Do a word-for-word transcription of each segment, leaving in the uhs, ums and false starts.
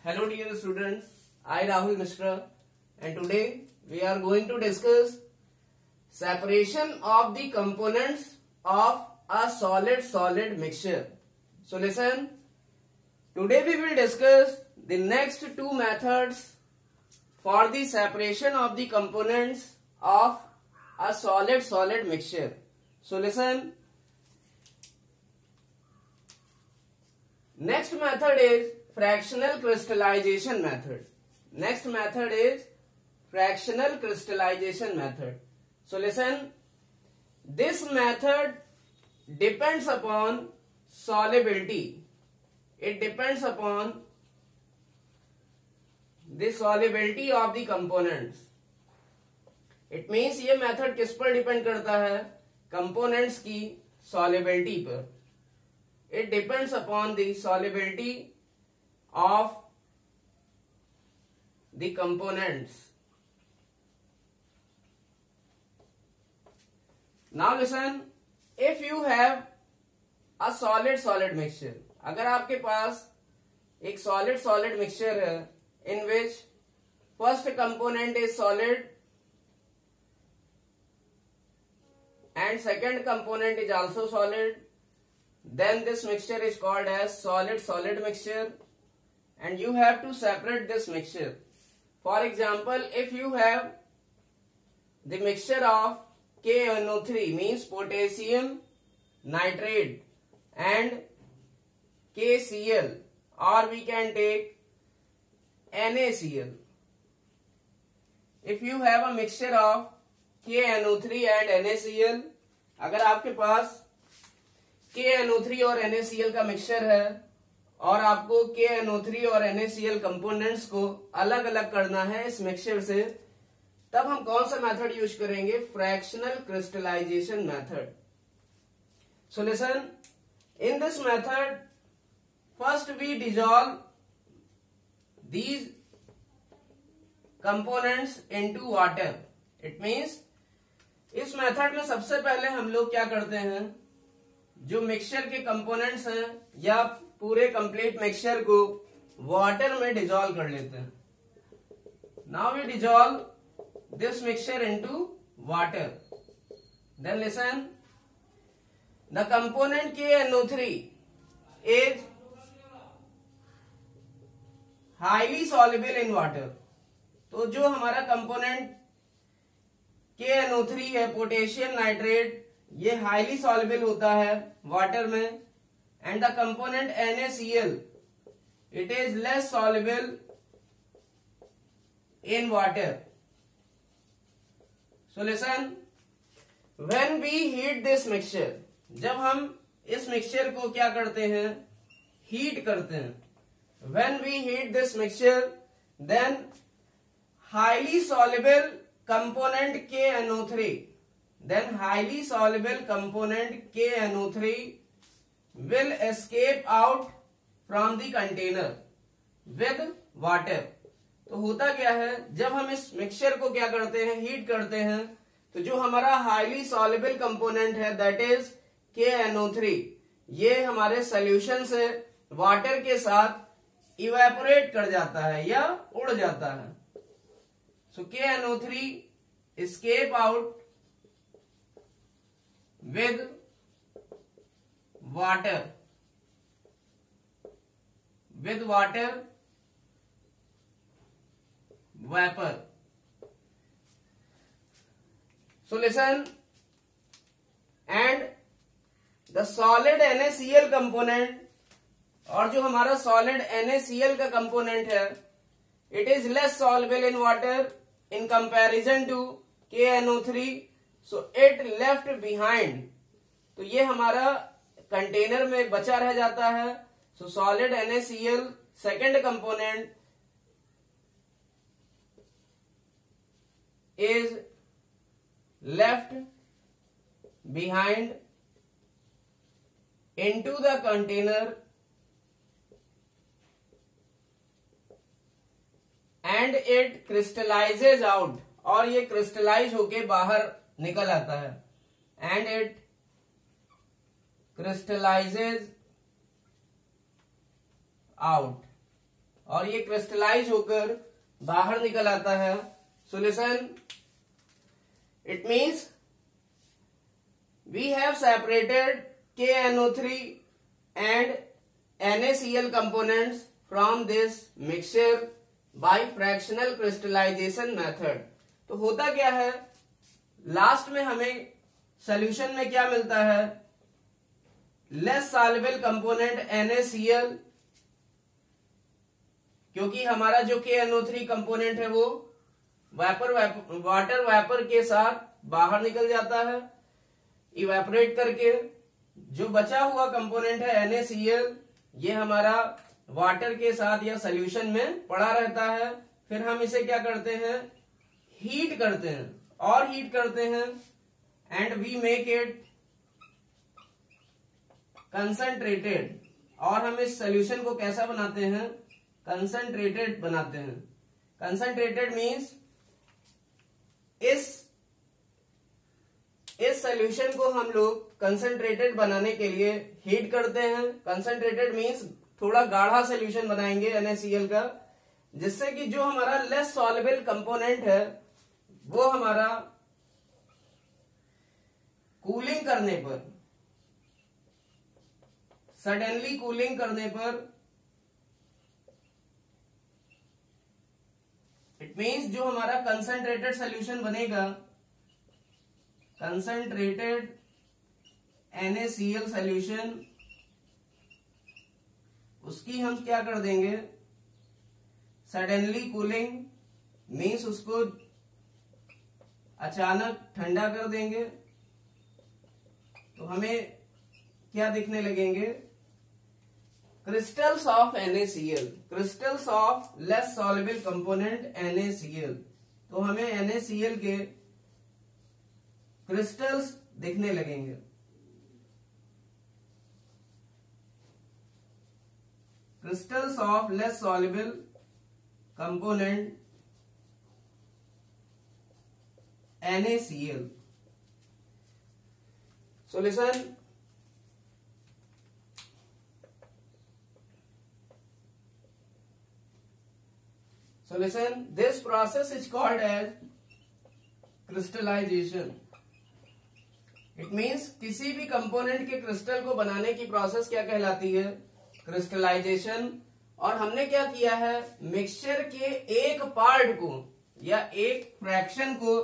Hello dear students, I Rahul Mishra and today we are going to discuss separation of the components of a solid-solid mixture. So listen, today we will discuss the next two methods for the separation of the components of a solid-solid mixture. So listen, next method is fractional crystallization method. Next method is fractional crystallization method. So listen, this method depends upon solubility. It depends upon the solubility of the components. It means ये method किस पर depend करता है? Components की solubility पर. It depends upon the solubility of the components. Now listen, if you have a solid solid mixture, अगर आपके पास एक solid solid mixture है in which first component is solid and second component is also solid, then this mixture is called as solid solid mixture and you have to separate this mixture. For example, if you have the mixture of K N O three means potassium nitrate and K C l, or we can take N A C l. If you have a mixture of K N O three and N A C l, अगर आपके पास K N O three और N A C l का mixture है और आपको K N O three और N A C l components को अलग अलग करना है इस मिक्सचर से, तब हम कौन सा मेथड यूज करेंगे? Fractional crystallization method. So listen, in this method first we dissolve these components into water. It means इस मेथड में सबसे पहले हम लोग क्या करते हैं, जो मिक्सचर के कंपोनेंट्स हैं या पूरे कंप्लीट मिक्सचर को वाटर में डिसॉल्व कर लेते हैं. Now we dissolve this mixture into water. Then listen, the component K N O three is highly soluble in water. तो जो हमारा component K N O three है, पोटेशियम नाइट्रेट, ये हाईली सॉल्युबल होता है वाटर में. And the component N A C l, it is less soluble in water. So listen, when we heat this mixture, जब हम इस मिक्सचर को क्या करते हैं? हीट करते हैं. When we heat this mixture, then highly soluble component K N O three, then highly soluble component K N O three will escape out from the container with water. तो होता क्या है, जब हम इस मिक्सचर को क्या करते हैं? हीट करते हैं, तो जो हमारा हाईली सॉल्युबल कंपोनेंट है that is K N O three, ये हमारे सॉल्यूशन से वाटर के साथ इवेपोरेट कर जाता है या उड़ जाता है. सो K N O three escape out with water with water vapor. So listen, and the solid N A C l component, और जो हमारा solid N A C l का component है, it is less soluble in water in comparison to K N O three, so it left behind. तो ये हमारा container में बचा रह जाता है. So solid N A C l second component is left behind into the container and it crystallizes out, और ये crystallize होके बाहर निकल आता है. And it crystallizes out. और ये क्रिस्टलाइज होकर बाहर निकल आता है। Solution, it means we have separated K N O three and N A C L components from this mixture by fractional crystallization method. तो होता क्या है, लास्ट में हमें सॉल्यूशन में क्या मिलता है, less soluble component N A C L, क्योंकि हमारा जो के एन ओ थ्री कंपोनेंट है वो वेपर वाटर वेपर के साथ बाहर निकल जाता है इवेपोरेट करके। जो बचा हुआ कंपोनेंट है एन ए सी एल, ये हमारा वाटर के साथ या सॉल्यूशन में पड़ा रहता है। फिर हम इसे क्या करते हैं, हीट करते हैं और हीट करते हैं and we make it concentrated. और हम इस सॉल्यूशन को कैसा बनाते हैं, कंसंट्रेटेड बनाते हैं। कंसंट्रेटेड मीन्स इस इस सॉल्यूशन को हम लोग कंसंट्रेटेड बनाने के लिए हीट करते हैं। कंसंट्रेटेड मीन्स थोड़ा गाढ़ा सॉल्यूशन बनाएंगे एन ए सी एल का, जिससे कि जो हमारा लेस सॉल्युबल कंपोनेंट है वो हमारा कूलिंग करने पर, सडनली कूलिंग करने पर, इट मीन्स जो हमारा कंसंट्रेटेड सॉल्यूशन बनेगा, concentrated N A C L solution, उसकी हम क्या कर देंगे, सडनली कूलिंग मीन्स उसको अचानक ठंडा कर देंगे। तो हमें क्या दिखने लगेंगे, crystals of N A C L, crystals of less soluble component N A C L. तो हमें एन ए सी एल के क्रिस्टल्स दिखने लगेंगे। Crystals of less soluble component N A C L. Solution, solution, this process is called as crystallization. It means किसी भी component के crystal को बनाने की प्रोसेस क्या कहलाती है, क्रिस्टलाइजेशन। और हमने क्या किया है, मिक्सचर के एक पार्ट को या एक फ्रैक्शन को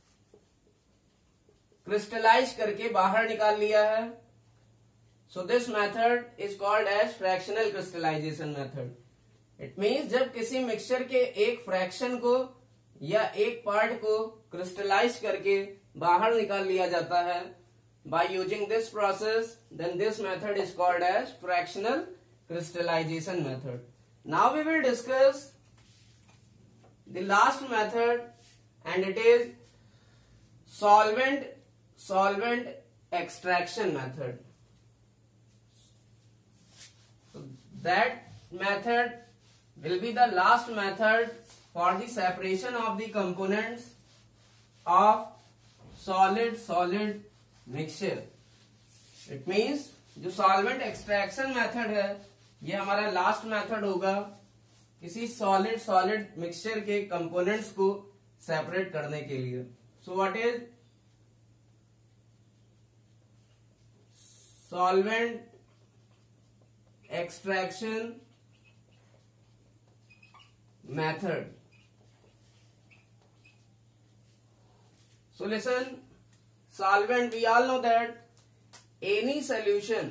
क्रिस्टलाइज करके बाहर निकाल लिया है। So this method is called as fractional crystallization method. It means जब किसी मिक्सचर के एक फ्रैक्शन को या एक पार्ट को क्रिस्टलाइज करके बाहर निकाल लिया जाता है by using this process, then this method is called as fractional crystallization method. Now we will discuss the last method, and it is solvent solvent extraction method. So that method will be the last method for the separation of the components of solid solid mixture. It means जो solvent extraction method है ये हमारा last method होगा किसी solid solid mixture के components को separate करने के लिए। So what is solvent extraction method. Solution, solvent, we all know that any solution,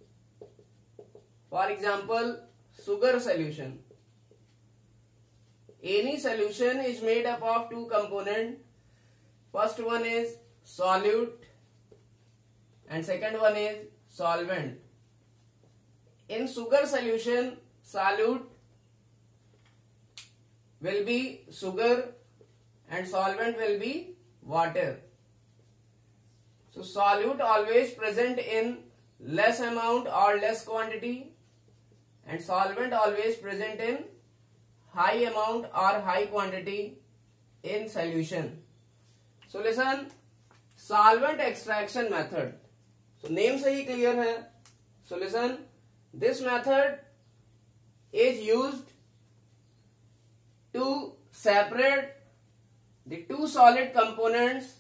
for example sugar solution, any solution is made up of two components. First one is solute and second one is solvent. In sugar solution, solute will be sugar and solvent will be water. So solute always present in less amount or less quantity, and solvent always present in high amount or high quantity in solution. Solution, solvent extraction method. So name से ही clear है. Solution, this method is used to separate the two solid components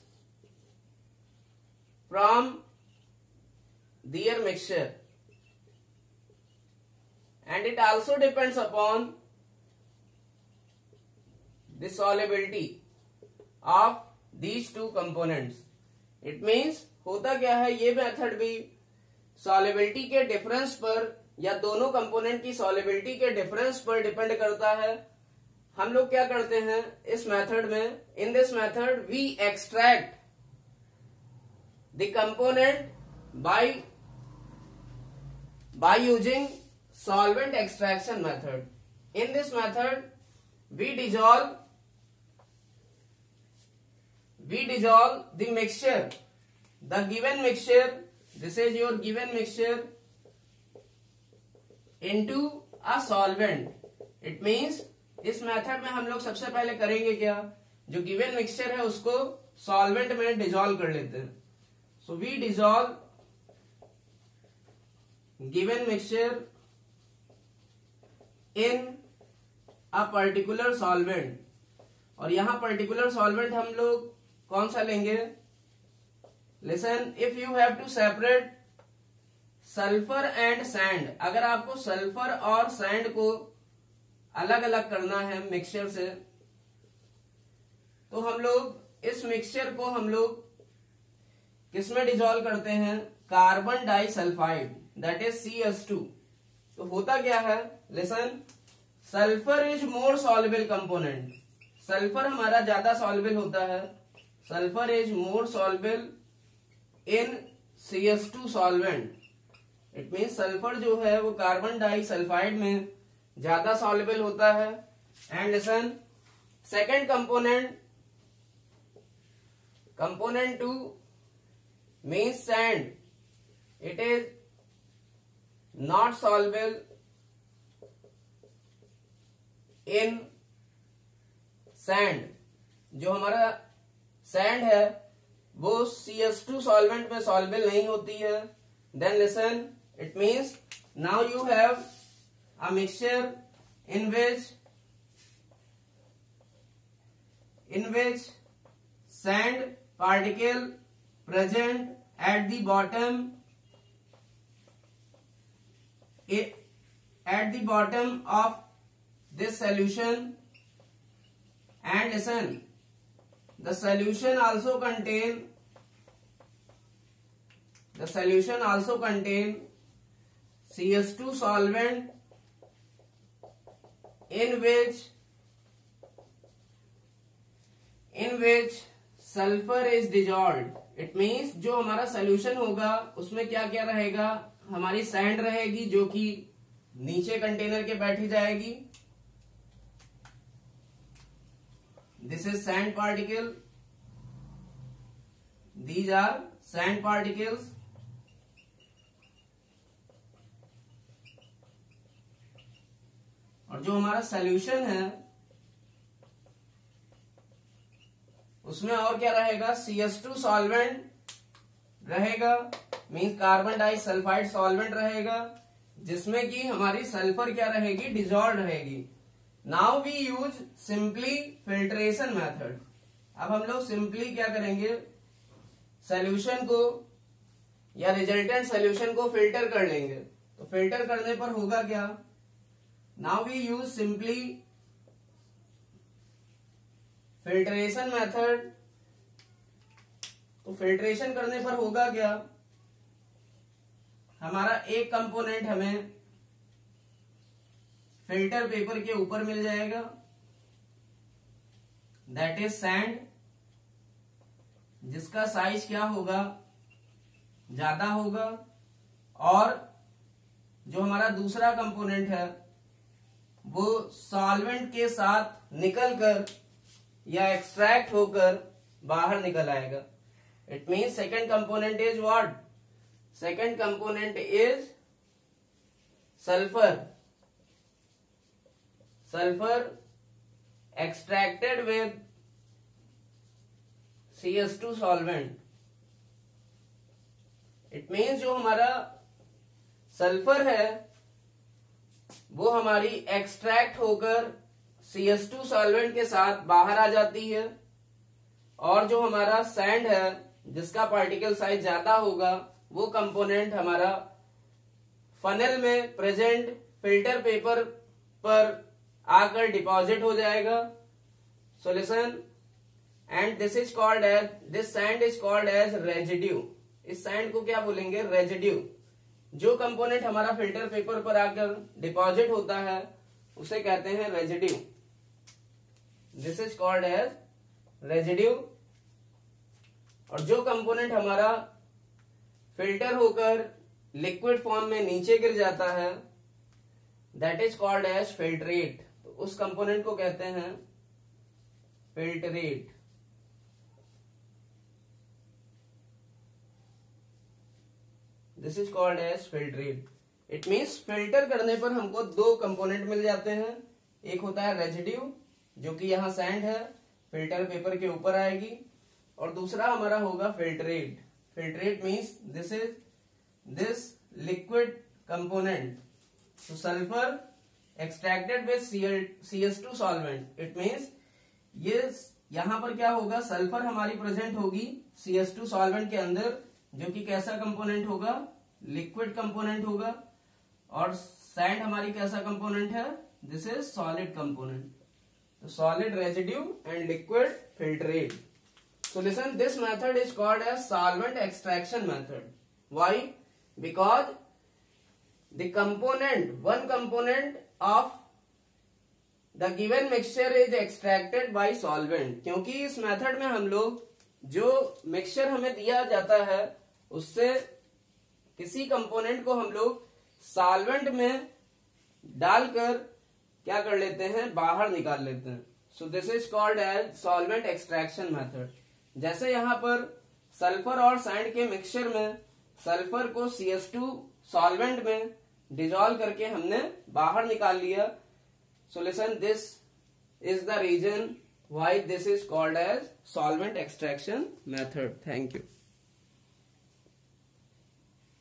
from their mixture, and it also depends upon the solubility of these two components. It means होता क्या है, ये method भी solubility के difference पर या दोनों कंपोनेंट की सॉलिबिलिटी के डिफरेंस पर डिपेंड करता है. हम लोग क्या करते हैं इस मेथड में, in this method we extract the component by by using solvent extraction method. In this method we dissolve we dissolve the mixture, the given mixture, this is your given mixture, into a solvent. It means इस method में हम लोग सबसे पहले करेंगे क्या, जो given mixture है उसको सॉल्वेंट में डिजॉल्व कर लेते हैं. So we dissolve given mixture in a particular solvent. और यहां पर्टिकुलर सॉल्वेंट हम लोग कौन सा लेंगे. Listen, if you have to separate sulphur and sand, अगर आपको सल्फर और सैंड को अलग अलग करना है मिक्सचर से, तो हम लोग इस मिक्सचर को हम लोग किसमें डिजॉल्व करते हैं, carbon disulphide, that is C S two. तो होता क्या है, listen, sulphur is more soluble component. Sulphur हमारा ज्यादा सॉल्युबल होता है. Sulphur is more soluble in C S two solvent. It mean sulphur जो है वो कार्बन डाइसल्फाइड में ज्यादा सॉल्युबल होता है. And listen, second component, component two means sand. It is not soluble in sand. जो हमारा सैंड है वो सी एस टू सॉल्वेंट में सॉल्युबल नहीं होती है. Then listen, it means now you have a mixture in which in which sand particle present at the bottom at the bottom of this solution. And listen, the solution also contain the solution also contain C H two solvent in which in which sulfur is dissolved. It means जो हमारा solution होगा उसमें क्या क्या रहेगा, हमारी sand रहेगी जो कि नीचे कंटेनर के बैठी जाएगी. This is sand particle. These are sand particles. और जो हमारा सॉल्यूशन है उसमें और क्या रहेगा, सी एच टू सॉल्वेंट रहेगा, मीन्स कार्बन डाइसल्फाइड सॉल्वेंट रहेगा, जिसमें कि हमारी सल्फर क्या रहेगी, डिजॉल्व रहेगी. Now we use simply filtration method. अब हम लोग सिंपली क्या करेंगे, सॉल्यूशन को या रिजल्टेंट सॉल्यूशन को फिल्टर कर लेंगे. तो फिल्टर करने पर होगा क्या, now we use simply filtration method. तो फिल्ट्रेशन करने पर होगा क्या, हमारा एक कंपोनेंट हमें फिल्टर पेपर के ऊपर मिल जाएगा, दैट इज सैंड, जिसका साइज क्या होगा, ज्यादा होगा. और जो हमारा दूसरा कंपोनेंट है वो सॉल्वेंट के साथ निकलकर या एक्सट्रैक्ट होकर बाहर निकल आएगा. It means second component is what, second component is sulphur. Sulfur extracted with C H two solvent. It means जो हमारा सल्फर है वो हमारी एक्सट्रैक्ट होकर सी एस टू सॉल्वेंट के साथ बाहर आ जाती है, और जो हमारा सैंड है जिसका पार्टिकल साइज ज्यादा होगा वो कंपोनेंट हमारा फनल में प्रेजेंट फिल्टर पेपर पर आकर डिपॉजिट हो जाएगा solution, and this is called as this sand is called as residue. इस सैंड को क्या बोलेंगे? रेजिड्यू। जो कंपोनेंट हमारा फिल्टर पेपर पर आकर डिपॉजिट होता है उसे कहते हैं residue. This is called as residue. और जो कंपोनेंट हमारा फिल्टर होकर लिक्विड फॉर्म में नीचे गिर जाता है that is called as filtrate. तो उस कंपोनेंट को कहते हैं filtrate. This is called as filtrate. It means filter करने पर हमको दो कंपोनेंट मिल जाते हैं, एक होता है रेजिड्यू जो कि यहाँ सैंड है, फिल्टर पेपर के ऊपर आएगी, और दूसरा हमारा होगा filtrate. Filtrate means this is this liquid component. तो sulphur extracted with C S two solvent, it means ये यहां पर क्या होगा? सल्फर हमारी प्रेजेंट होगी सी एस टू सॉल्वेंट के अंदर, जो कि कैसा कंपोनेंट होगा? लिक्विड कंपोनेंट होगा, और सैंड हमारी कैसा कंपोनेंट है? This is solid component. तो solid residue and liquid filtrate. So listen, this method is called as solvent extraction method. Why? Because the component, one component of the given mixture is extracted by solvent. क्योंकि इस method में हम लोग जो mixture हमें दिया जाता है उससे किसी कंपोनेंट को हम लोग सॉल्वेंट में डालकर क्या कर लेते हैं? बाहर निकाल लेते हैं। So this is called as solvent extraction method. जैसे यहाँ पर सल्फर और सैंड के मिक्सचर में सल्फर को सी एस टू सॉल्वेंट में डिजोल्व करके हमने बाहर निकाल लिया। So listen, this is the reason why this is called as solvent extraction method. Thank you.